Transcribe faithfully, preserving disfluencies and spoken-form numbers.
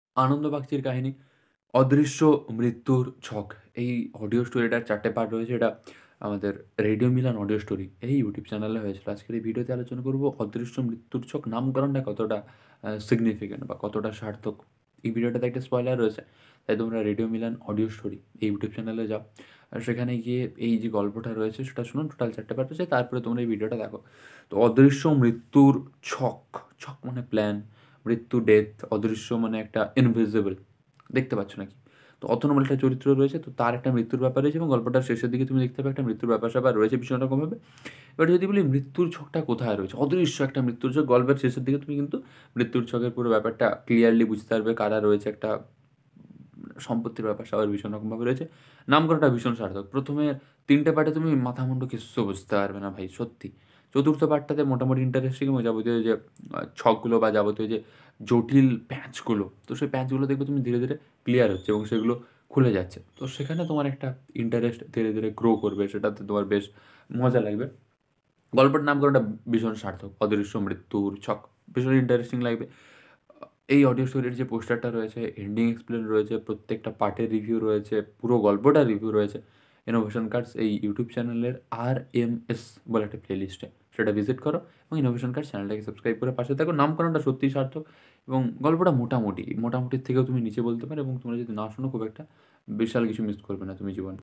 আনন্দ বাগচির কাহিনী, অদৃশ্য মৃত্যুর ছক। এই অডিও স্টোরিটার চার টে পার্ট রয়েছে। এটা আমাদের রেডিও মিলান অডিও স্টোরি এই ইউটিউব চ্যানেলে হয়েছিল। আজকের এই ভিডিওতে আলোচনা করব অদৃশ্য মৃত্যুর ছক নামকরণটা কতটা আ সিগনিফিক্যান্ট বা কতটা সার্থক। এই ভিডিওটাতে একটা স্পয়লার রয়েছে। তাই তোমরা রেডিও মিলান অডিও স্টোরি এই ইউটিউব চ্যানেলে যাও। আর সেখানে গিয়ে এই যে গল্পটা রয়েছে সেটা শুনো। টোটাল চার টে পার্ট রয়েছে। তারপরে তোমরা এই ভিডিওটা দেখো। তো অদৃশ্য মৃত্যুর ছক, ছক মানে প্ল্যান, মৃত্যু ডেথ, অদৃশ্য মানে একটা ইনভিজিবল, দেখতে পাচ্ছ নাকি? তো অতনু বলে একটা চরিত্র রয়েছে। তো তার একটা মৃত্যুর ব্যাপার রয়েছে এবং গল্পটার শেষের দিকে তুমি দেখতে পাবে একটা মৃত্যুর ব্যাপার-স্যাপার রয়েছে ভীষণ রকমভাবে। এবার যদি বলি মৃত্যুর ছকটা কোথায় রয়েছে? অদৃশ্য একটা মৃত্যুর ছক। গল্পের শেষের দিকে তুমি কিন্তু মৃত্যুর ছকের পুরো ব্যাপারটা ক্লিয়ারলি বুঝতে পারবে কারা রয়েছে। একটা সম্পত্তির ব্যাপার-স্যাপার ভীষণ রকমভাবে রয়েছে। নামকরণটা ভীষণ সার্থক। প্রথম এ তিন টে পার্টে তুমি মাথা মুন্ডু কিচ্ছু বুঝতে পারবে না ভাই, সত্যি। চতুর্থ পার্টটাতে মোটামুটি ইন্টারেস্টিং এবং যাবতীয় যে আ ছকগুলো বা যাবতীয় যে জটিল প্যাঁচগুলো, তো সেই প্যাঁচগুলো দেখবে তুমি ধীরে, ধীরে ক্লিয়ার হচ্ছে এবং সেগুলো খুলে যাচ্ছে। তো সেখানে তোমার একটা ইন্টারেস্ট ধীরে, ধীরে গ্রো করবে। সেটাতে তোমার বেশ মজা লাগবে। গল্পের নামকরণটা ভীষণ সার্থক। অদৃশ্য মৃত্যুর ছক। ভীষণ ইন্টারেস্টিং লাগবে। আ এই অডিও স্টোরির যে পোস্টারটা রয়েছে, এন্ডিং এক্সপ্লেন রয়েছে, প্রত্যেকটা পার্টের রিভিউ রয়েছে, পুরো গল্পটার রিভিউ রয়েছে। ইনোভেশন কাটস এই ইউটিউব চ্যানেলের আরএমএস বলে একটা প্লেলিস্টে। সেটা ভিজিট করো এবং ইনোভেশন কাটস চ্যানেলটাকে সাবস্ক্রাইব করে পাশে থাকো। নামকরণটা সত্যিই সার্থক এবং গল্পটা মোটামুটি, মোটামুটির থেকেও তুমি নিচে বলতে পারো এবং তোমরা যদি না শোনো খুব একটা বিশাল কিছু মিস করবে না তুমি জীবনে।